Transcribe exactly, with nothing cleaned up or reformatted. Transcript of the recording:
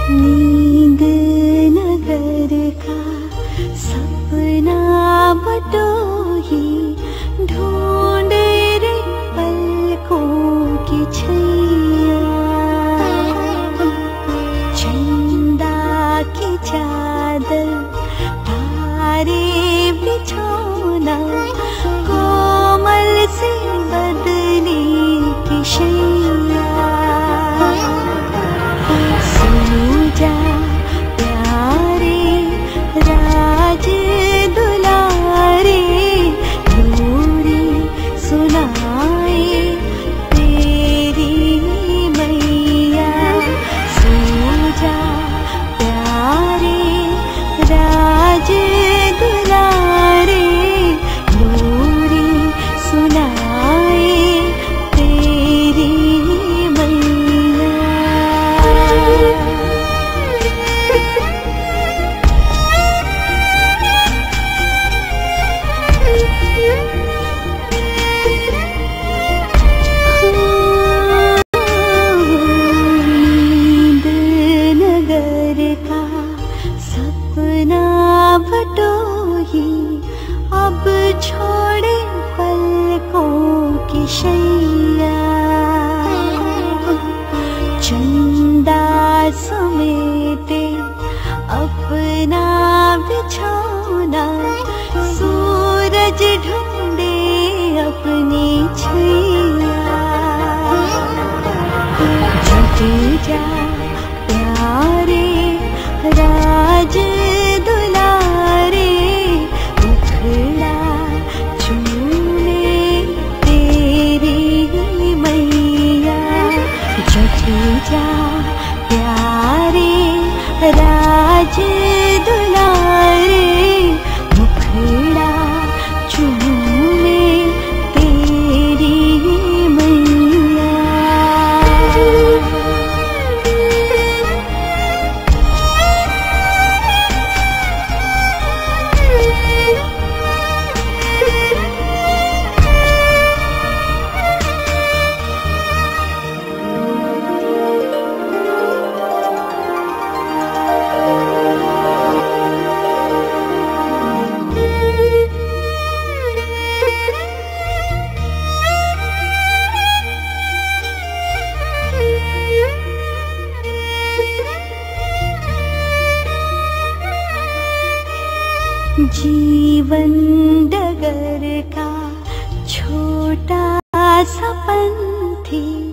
नींद नगर का सपना बटोही ढूंढे रे पलकों की छैया। चंदा की चादर तारे बिछौना कोमल से बदली की शैया। सूजा प्यारे राज दुलारे लोरी सुनाए तेरी मैया। सूजा प्यारे राज दुलारे लोरी सुनाए तेरी मैया। नींद नगर का सपना बटोही अब छोड़े पलकों की शैया। चंदा समेटे अपना बिछौना सूरज ढूंढे अपनी छैया। जुट जा प्यारे राज दुलारे उखड़ा चूमे तेरी मैया। जुट जा प्यारे राज दुलारे मुखड़ा चूमे तेरी मैया। जीवन डगर का छोटा सा पंथी